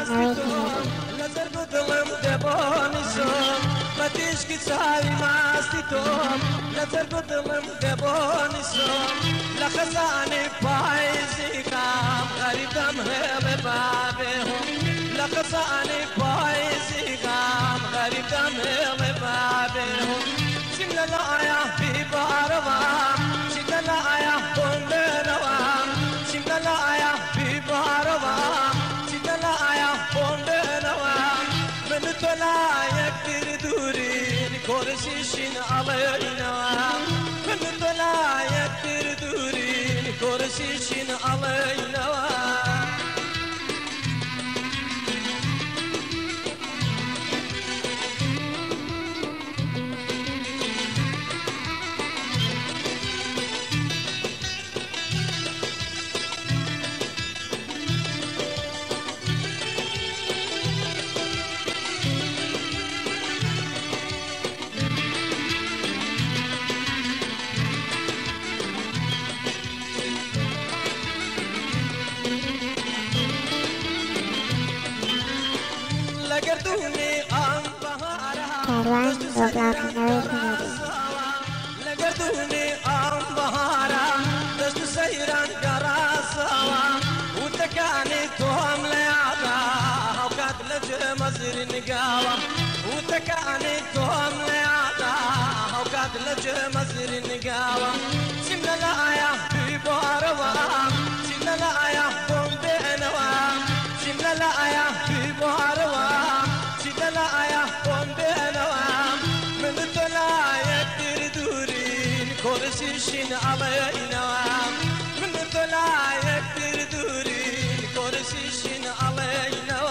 narration. نظر بدلم دبانشم مدیش کی سعی مستی تو نظر بدلم دبانشم لخزانی پایزی کام غریبم هل بابهم لخزانی پایزی کام غریبم هل بابهم سیملا لایا بی باروام سیملا لایا بندنوام سیملا لایا بی باروام سیملا لایا بندنوام من تولا یک دوری کورسیشین علینا من تولا یک دوری کورسیشین علینا Caroline Roblox narration. لقدوني بهارا دشت سيران قراسوا وتكاني توهم ليعطا وقد لجه مزر نقاوة وتكاني توهم ليعطا وقد لجه مزر نقاوة سمنا لايا في باروا سمنا لايا بومبينوا سمنا لايا في باروا سمنا لايا بومبينوا من تولا يكتر دورين كورسيشين علينا من تولا يكتر دورين كورسيشين علينا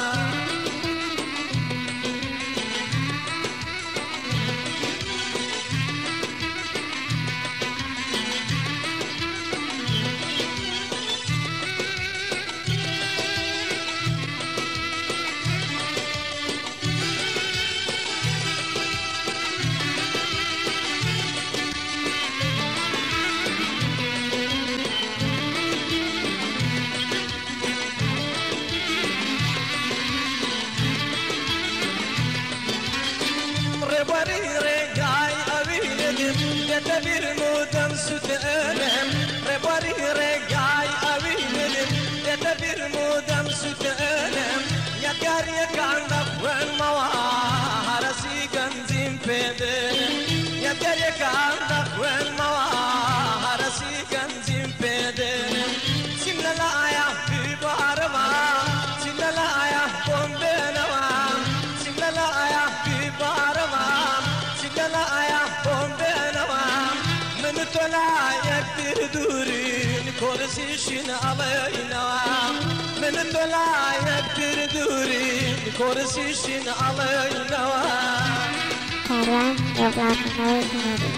تبير مودم ستألم رباري رجاي أويلم تبير مودم ستألم يا كاري كعندك وين موارسي كنزيم بدل يا كاري كعندك وين موارسي كنزيم بدل سمنا لايا في بارما سمنا لايا بومبنوا سمنا لايا في بارما سمنا لايا بومبنوا من تولا يكتر دورين كورسيشين علينا من تولا يكتر دورين كورسيشين علينا Caroline Roblox narration.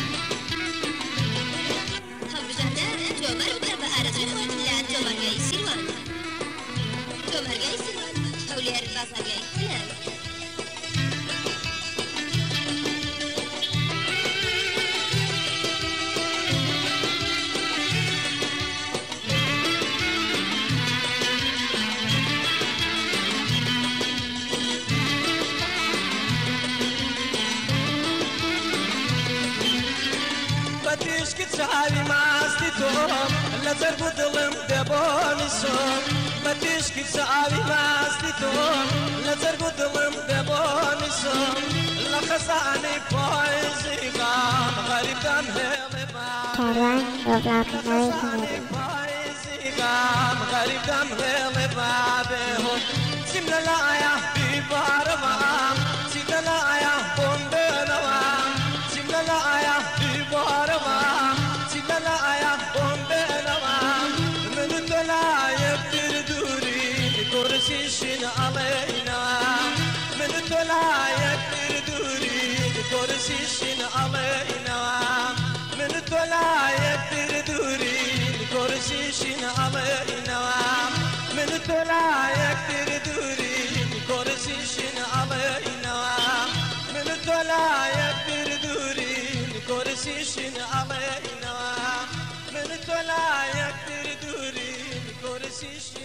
سعي ماستي توم لا تربو ظلم دبوني صوم ما تشكي سعي ماستي توم لا تربو ظلم دبوني صوم لا خزاني فايزي غام غريب دم هيلي Caroline Roblox narration. فايزي غام غريب دم هيلي بابهم سمنا لايا في بارمام سمنا لايا بومبنوام سمنا لايا في بارمام سمنا لايا بومبنوام من تولا يكتر دورين كورسيشين علينا من تولا يكتر دورين كورسيشين علينا من تولا يكتر دورين كورسيشين علينا من تولا يكتر دورين كورسيشين علينا من تولا يكتر دورين كورسيشين علينا من تولا يكتر دورين كورسيشين